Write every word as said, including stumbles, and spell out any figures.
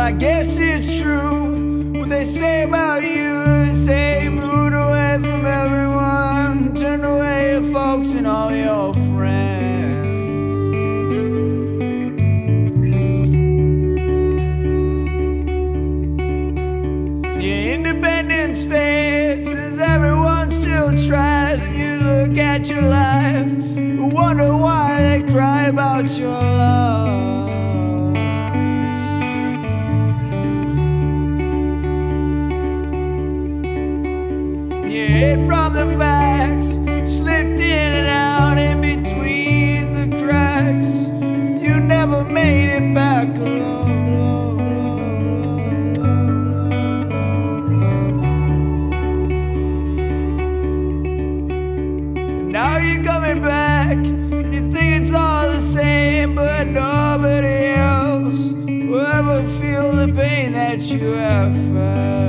I guess it's true what they say about you. They say moved away from everyone, turned away your folks and all your friends. Your independence fades as everyone still tries, and you look at your life and wonder why they cry about your love. You hid from the facts, slipped in and out in between the cracks. You never made it back alone. And now you're coming back, and you think it's all the same, but nobody else will ever feel the pain that you have felt.